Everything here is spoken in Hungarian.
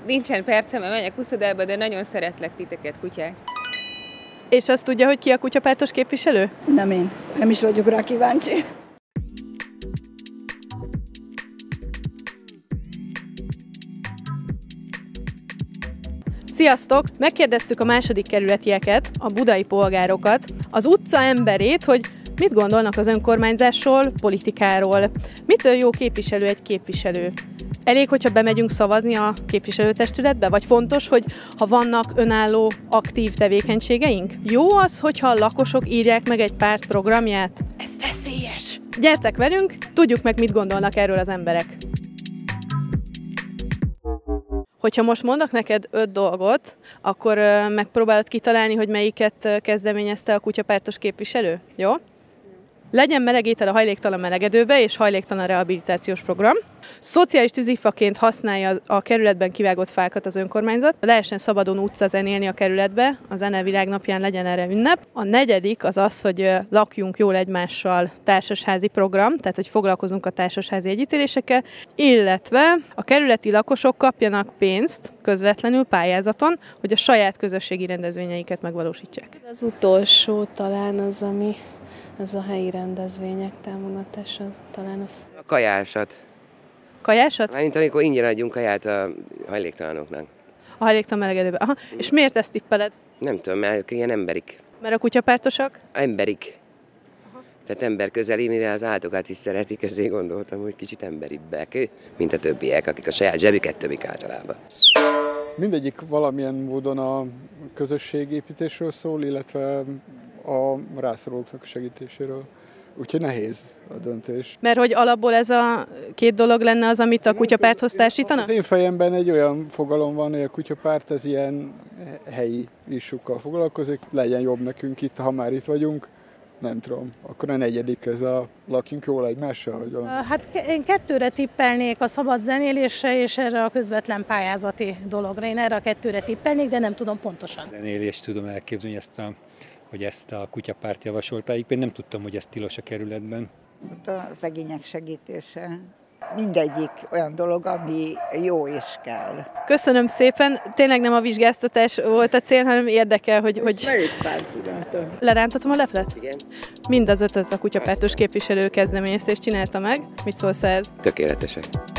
Nincsen percem, mert megyek uszodába, de nagyon szeretlek titeket, kutyák. És azt tudja, hogy ki a kutyapártos képviselő? Nem én. Nem is vagyok rá kíváncsi. Sziasztok! Megkérdeztük a második kerületieket, a budai polgárokat, az utca emberét, hogy mit gondolnak az önkormányzásról, politikáról. Mitől jó képviselő egy képviselő? Elég, hogyha bemegyünk szavazni a képviselőtestületbe? Vagy fontos, hogy ha vannak önálló, aktív tevékenységeink? Jó az, hogyha a lakosok írják meg egy párt programját? Ez veszélyes! Gyertek velünk, tudjuk meg, mit gondolnak erről az emberek. Hogyha most mondok neked 5 dolgot, akkor megpróbálod kitalálni, hogy melyiket kezdeményezte a kutyapártos képviselő? Jó? Legyen meleg étel a hajléktalan melegedőbe és hajléktalan rehabilitációs program. Szociális tűzifaként használja a kerületben kivágott fákat az önkormányzat. Lehessen szabadon utca zenélni a kerületbe, a Zene Világnapján legyen erre ünnep. A negyedik az az, hogy lakjunk jól egymással, társasházi program, tehát hogy foglalkozunk a társasházi együttélésekkel, illetve a kerületi lakosok kapjanak pénzt közvetlenül pályázaton, hogy a saját közösségi rendezvényeiket megvalósítsák. Az utolsó talán az, ami ez a helyi rendezvények támogatása, talán az. A kajásat. Kajásat? Mint amikor ingyen adjunk kaját a hajléktalanoknak. A hajléktalan melegedőbe. Aha. És miért ezt tippeled? Nem tudom, mert ilyen emberik. Mert a kutyapártosak? Emberik. Aha. Tehát emberközeli, mivel az állatokat is szeretik, ezért gondoltam, hogy kicsit emberibbek, mint a többiek, akik a saját zsebüket többik általában. Mindegyik valamilyen módon a közösségépítésről szól, illetve a rászorulóknak segítéséről. Úgyhogy nehéz a döntés. Mert hogy alapból ez a 2 dolog lenne az, amit a kutyapárthoz társítana? Az én fejemben egy olyan fogalom van, hogy a kutyapárt ez ilyen helyi issukkal foglalkozik. Legyen jobb nekünk itt, ha már itt vagyunk. Nem tudom. Akkor a negyedik, ez a lakjunk jól egymással? Vagy valami? Hát én 2-re tippelnék, a szabad zenélésre és erre a közvetlen pályázati dologra. Én erre a 2-re tippelnék, de nem tudom pontosan. Zenélést tudom elképzelni, hogy ezt a kutyapárt javasolta. Én nem tudtam, hogy ez tilos a kerületben. A szegények segítése. Mindegyik olyan dolog, ami jó és kell. Köszönöm szépen. Tényleg nem a vizsgáztatás volt a cél, hanem érdekel, hogy... Melyik párt iránta? Lerántatom a leplet? Igen. Mind az 5 a kutyapártos képviselő kezdeményezést csinálta meg. Mit szólsz ehhez? Tökéletesek.